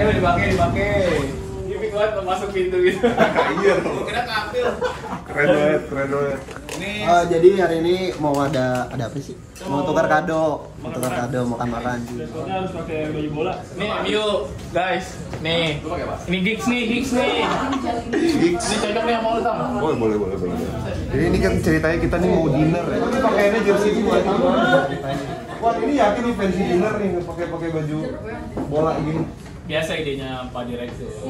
dipakai. Ini kuat masuk pintu gitu. Iya dong. Kira kapil. Keren banget. Jadi hari ini mau ada apa sih? Mau tukar kado, mau makan sih. Besoknya harus pakai baju bola. Nih, MU guys. Nih. Ini gigs nih. Gigs. Ini cocok nih sama lu, Tang. Oh, boleh. Jadi ini kan ceritanya kita nih mau dinner ya. Ini pakaiannya jersey semua. Wah, ini yakin nih fancy dinner nih pakai baju bola gini. Biasa idenya Pak Direktur.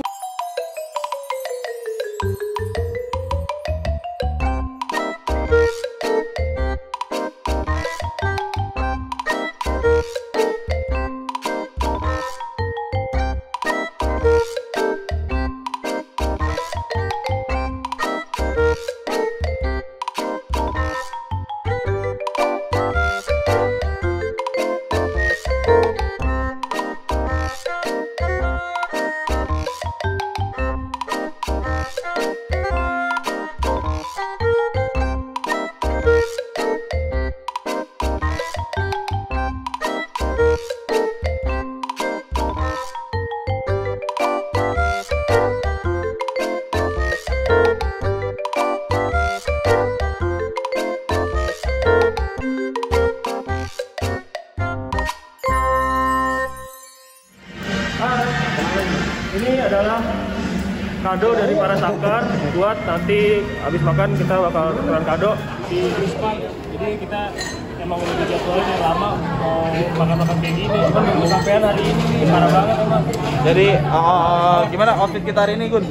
Ini adalah kado dari para sangkar buat nanti habis makan kita bakal tukeran kado di Crispan. Jadi kita emang udah dijadwalin dari lama mau makan kayak gini, cuman belum kesampaian hari ini nih, parah banget emang. Jadi gimana outfit kita hari ini, Gun?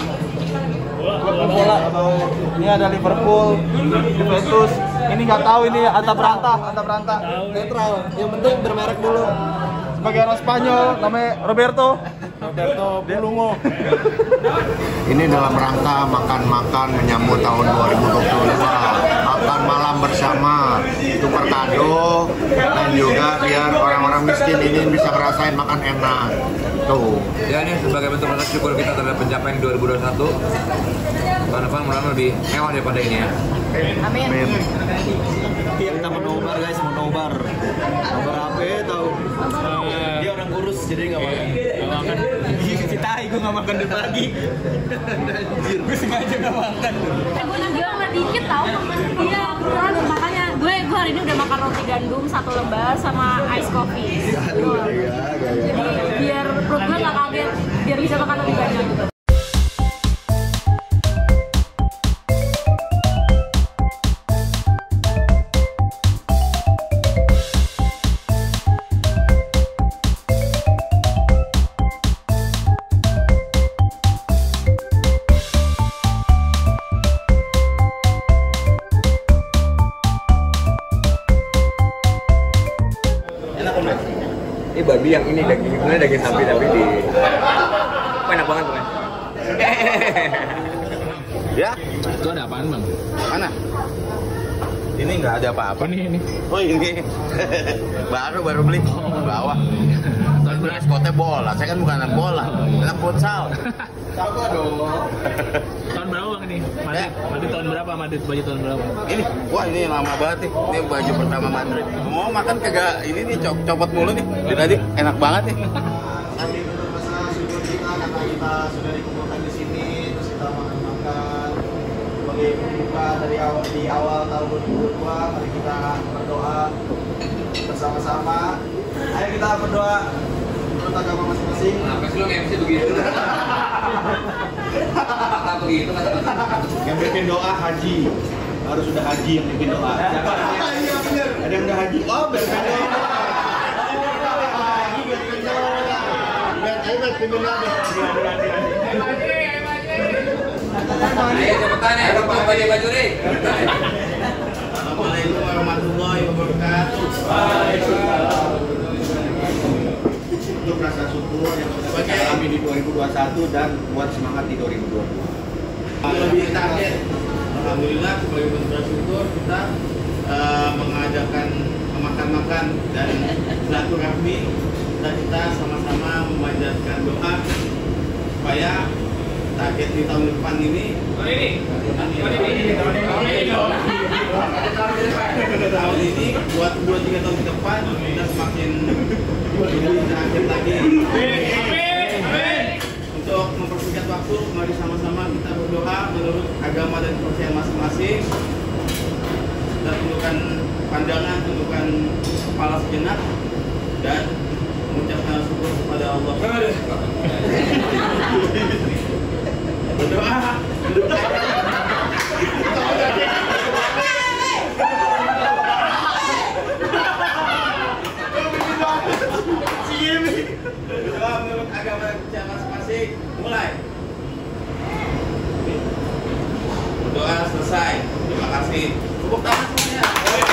Bola. Ini ada Liverpool, Juventus. Ini nggak tahu ini anta beranta. Netral. Yang penting bermerek dulu. Sebagai orang Spanyol, namanya Roberto Bulungo. Ini dalam rangka makan-makan menyambut tahun 2022. Makan malam bersama, tukar kado, dan juga biar orang-orang miskin ini bisa ngerasain makan enak. Tuh. Ya, ini sebagai bentuk rasa syukur kita terhadap pencapaian 2021. Tahun depan mudah-mudahan lebih mewah daripada ini ya. Amin. Kita mau nobar guys, Nobar apa tahu? Dia orang kurus jadi nggak makan. Kita gue nggak makan dari pagi. Anjir, gue sengaja nggak makan. Gue juga nggak dikit tau makan. Iya, beneran makanya gue hari ini udah makan roti gandum 1 lembar sama ice coffee. Jadi biar perut gue nggak kaget, biar bisa makan lebih banyak. Ini babi yang ini sebenarnya daging sapi tapi di enak banget tuh. Ya, Itu ada apaan, Bang? mana? Ini nggak ada apa-apa. Ini. Oh ini baru beli bawah. Terus beli spotnya bola. Saya kan bukan anak bola, anak futsal. Sabar dong. Tahun berapa, Bang, ini? Madrid tahun berapa? Baju tahun berapa? Ini, wah ini lama banget nih. Ini baju pertama Madrid. Mau makan kagak? Ini nih copot mulu nih. Dari tadi enak banget nih. Kita sudah dikumpulkan di sini, terus kita makan sebagai pembuka di awal tahun 2022. Mari kita berdoa bersama-sama. Ayo kita berdoa menurut agama masing-masing. Kenapa sih lo MC begitu? Apa begitu? Yang bikin doa haji, harus sudah haji yang bikin doa. Siapa? Iya benar. Ada yang udah haji. Oh benar. Ayo cepetan ya, lupa baju nih. Assalamualaikum warahmatullahi wabarakatuh. Untuk rasa syukur yang kita alami di 2021 dan buat semangat di 2022. Lebih target, alhamdulillah sebagai bentuk rasa syukur kita mengadakan makan-makan dan silaturahmi dan kita sama-sama memanjatkan doa supaya target di tahun depan ini tahun ini buat 2-3 tahun ke depan kita semakin lebih sakit lagi. waktu, mari sama-sama kita berdoa menurut agama dan kepercayaan masing-masing. Kita tundukkan pandangan, tundukkan kepala sejenak, dan mengucapkan syukur kepada Allah. Berdoa. Berdoa menurut agama dan kepercayaan masing-masing. Mulai. Berdoa selesai. Terima kasih. Tepuk tangan semuanya.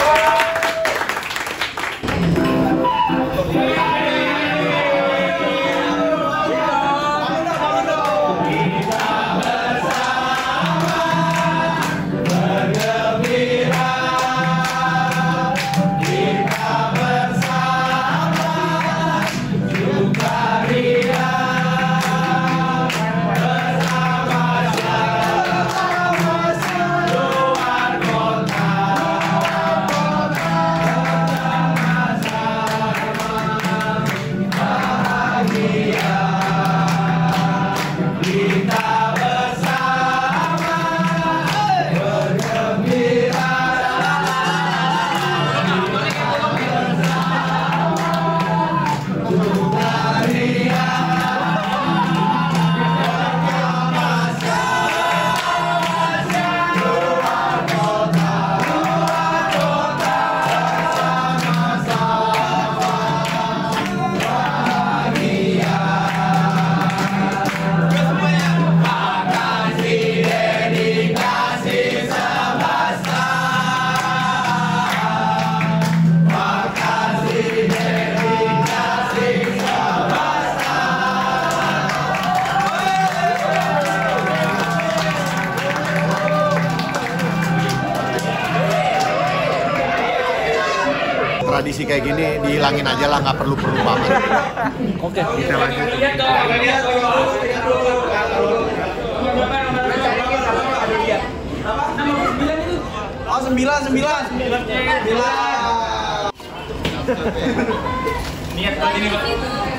Tradisi kayak gini dihilangin aja lah, nggak perlu banget. Oke, kita lanjut. Oh, 9. Niat kali ini, Pak.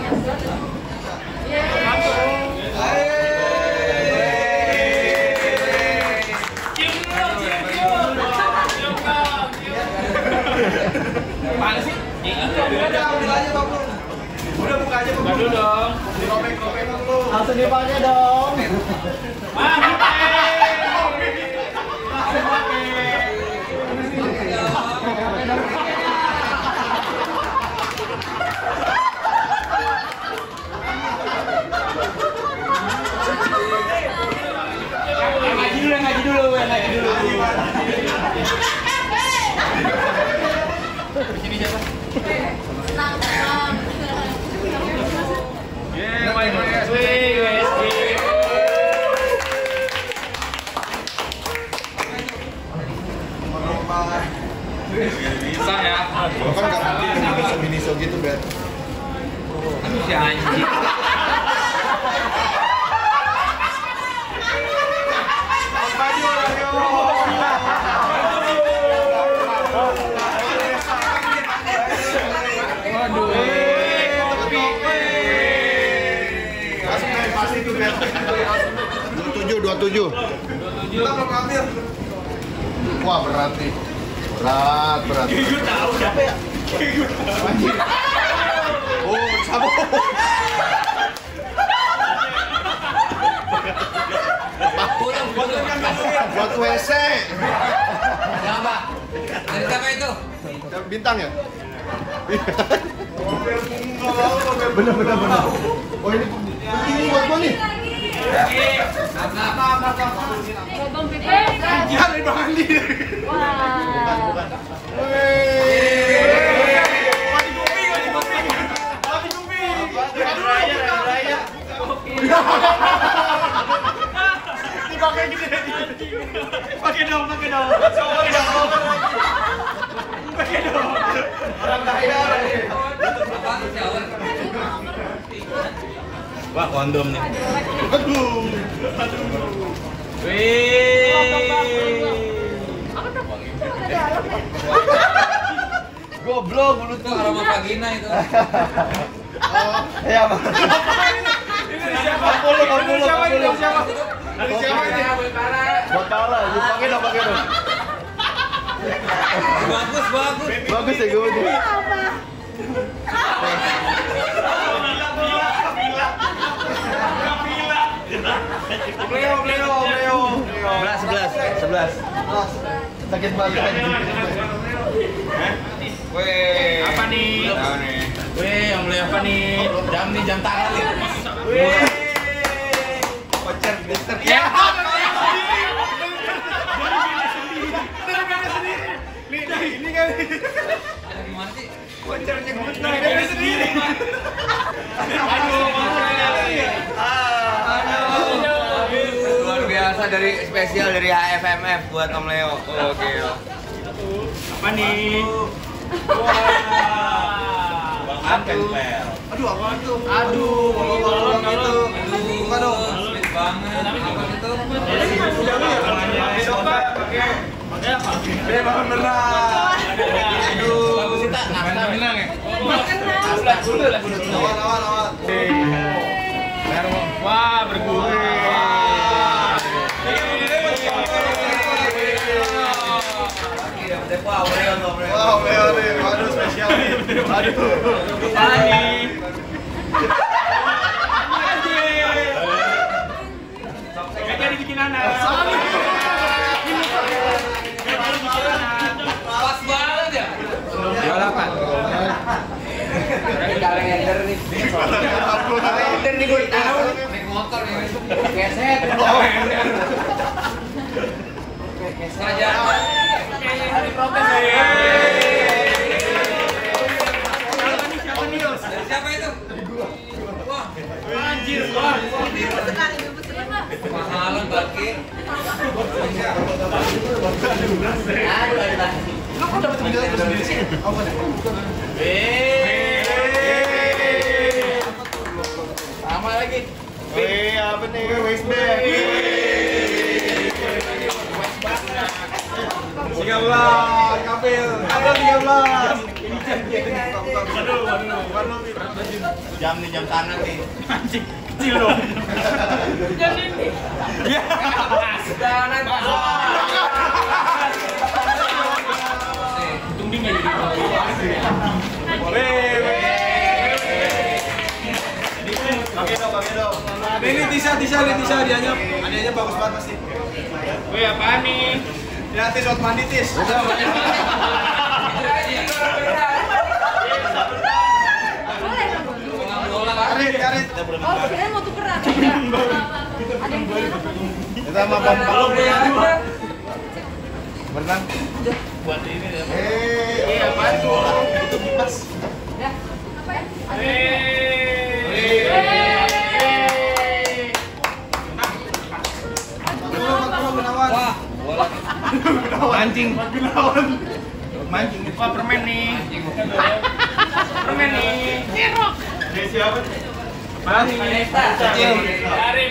Mana sih? Udah buka aja Buka dulu dong. Dirobek dulu. Langsung dipakai dong. Ngaji dulu. Sini siapa? Bisa ya. Lo kan nggak miniso gitu, Bet. Si anjing. Tujuh. Kita belum ngambil. Wah, berat nih. Berat. Gue tahu siapa ya? Oh, sabun. Buat WC. Siapa? Dari siapa itu? Bintang ya? Bener. Oh, ini buat gua nih. Bang Peter. Jangan Bang Andi. Wah. Pakai dong. Orang kaya. Wah, kondom nih. Aduh. Goblok mulut tuh aroma vagina itu. Ya, Bang. Ini siapa? Siapa ini? Buat pala, pakai dong. Bagus ya gue nih. Leo. 11. Sakit banget. Weh, Apa nih? tahu nih. Weh, yang beli apa nih? Jam tangan nih. Weh. Voucher Mister. Ya. Ini kan. Gimana sih? Vouchernya gue dari sendiri. Luar biasa dari spesial dari HFMF buat Om Leo. Oke. Apa nih? Tempel. Aduh, apaan tuh? Aduh, Kalau gitu. Buka dong. Sulit banget. Apa itu? Bangun berat. Aduh. Bagus sih tak? Nafta bilang ya? Lawan. Wah, bergulir. Wow, Leo nih. Waduh, spesial nih. Aduh. Apa nih? Kayaknya dibikin anak. Pas banget ya? Jual apa? Ini kalender nih. Kalender nih gue tahu. Naik motor nih. Keset. Keset aja. Siapa itu? Wah, Anjir, wah. mahalan bagi. Kok dapat video sendiri sih? Apa nih? Sama lagi. Apa nih? Waistband. 13, Kapil. Ada 13. Jam nih, jam tangan nih. Anjing, kecil dong. Jangan Untung dia nggak jadi. Pakai dong. Ini Tisa dianya bagus banget pasti. Weh, apaan nih? Ya, Tis, buat mandi, Tis. Karit. Oh, kirain mau tukeran. Ada yang Kita sama Bambang. Berenang. Buat ini ya. Apaan tuh? Itu kipas. ya. Apa ya? Wah, Mancing. Mancing. Wah, permen nih. Permen nih. Jerok. siapa? Apaan nih? Dari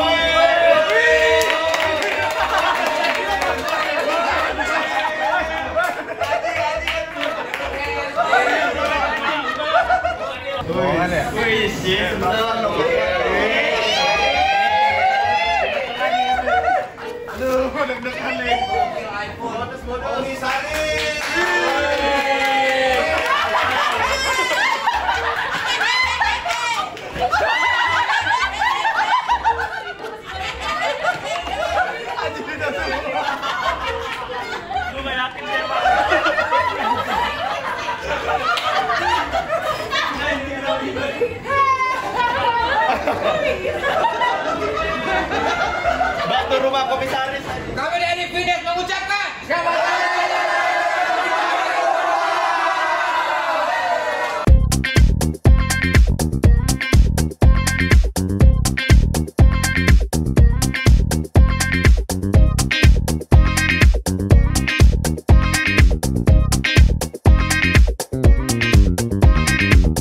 Bohongan ya? Wih, sih. Aduh, deg-degan nih. Modus-modus. Sari.